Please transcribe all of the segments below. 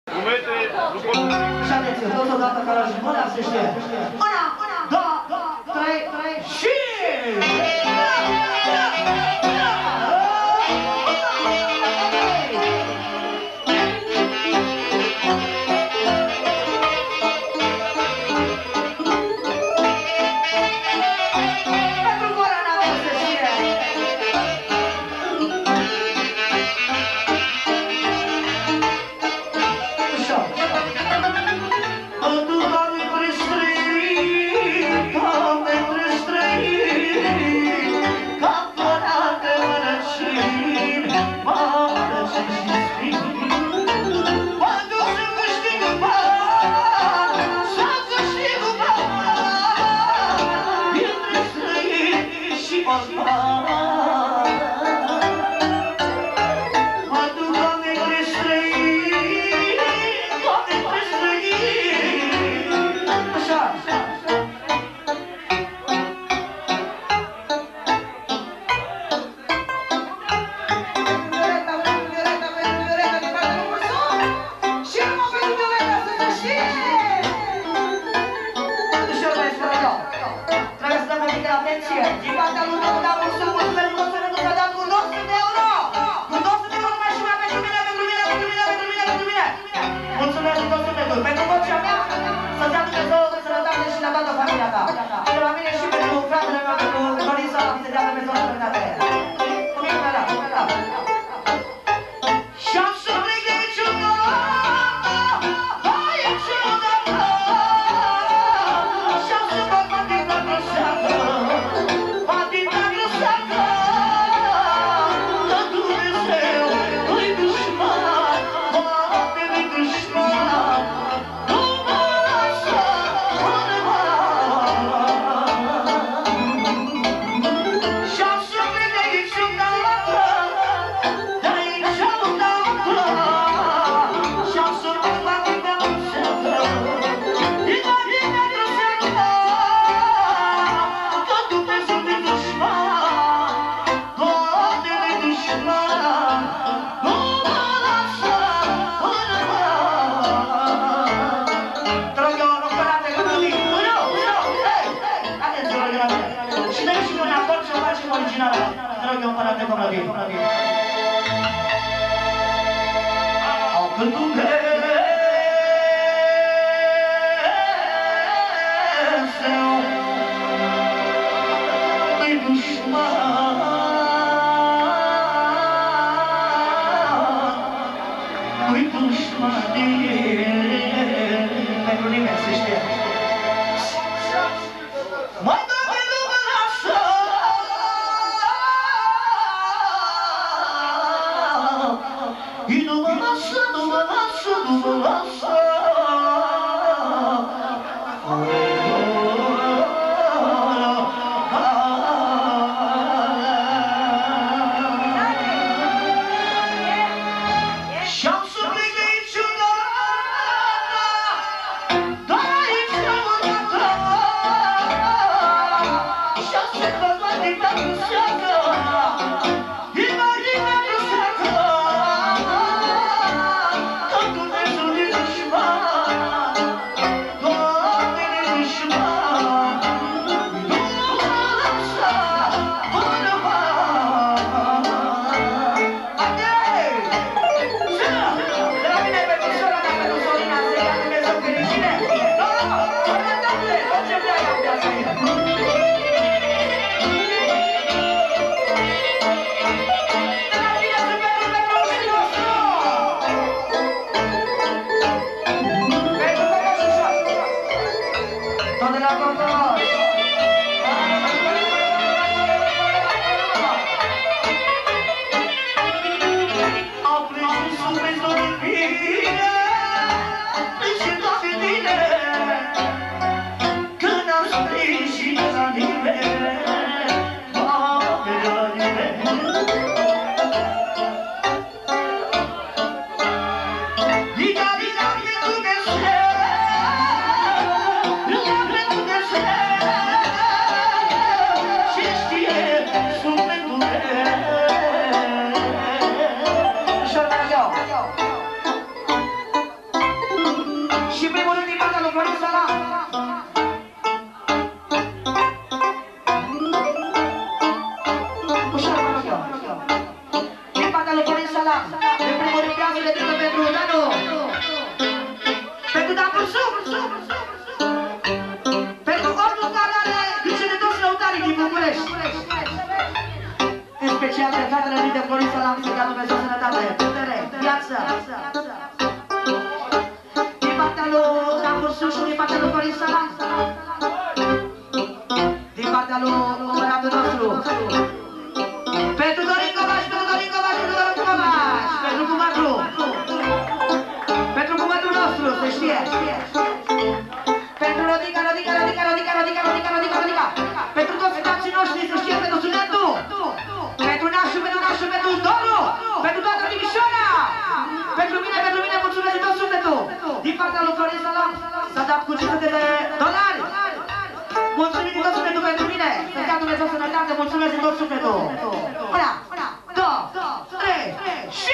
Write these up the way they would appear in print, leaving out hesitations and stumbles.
Și atenție, toți odată ca la jumătate se știe. Una, două, trei, și... vreau să le ducă pentru Danu. Pentru Dan Bursuc. Pentru ordul Calare, duce-ne toți lăutarii din București. În special de fratele lui de Florin Salam, să dea Dumnezeu sănătate, putere, viață. Din partea lui Dan Bursuc și din partea lui Florin Salam. Din partea lui comăratul nostru. Pentru Dorin Covaș, pentru Dorin Covaș, pentru Dorin Covaș. Pentru cumătru. Pentru cumătru nostru, se știe. Pentru Rodica. Pentru toți frații noștri, se știe, pentru Sunetul. Pentru Nașu, pentru Doru. Pentru toată Timișoara. Pentru mine, mulțumesc din tot sufletul. Din partea lui Florin Salam s-a dat cu 500 de dolari. Mulțumim din tot sufletul pentru mine. Să-ți dea Dumnezeu sănătate, mulțumesc din tot sufletul. Una, două, trei și...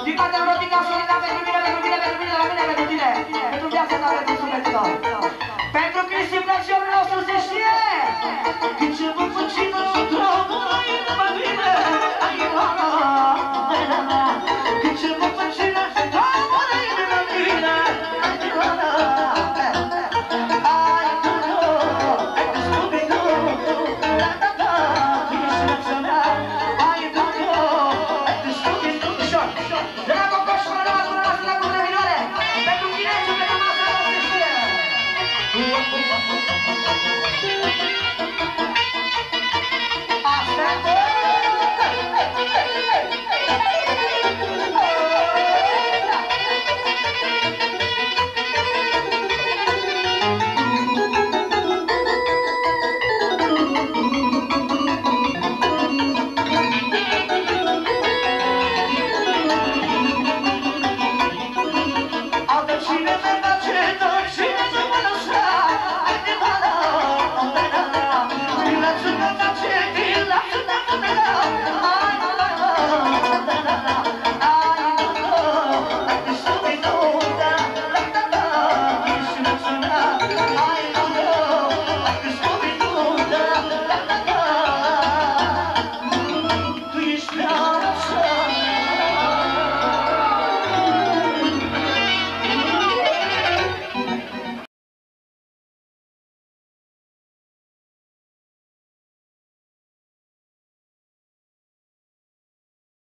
Din partea lui Rotica Solina, pentru mine, la mine, pentru tine. Pentru viața ta, pentru sufletul tău. Pentru Cristi plăceul nostru se știe. Când ce vă puțină, dragul la inima vine.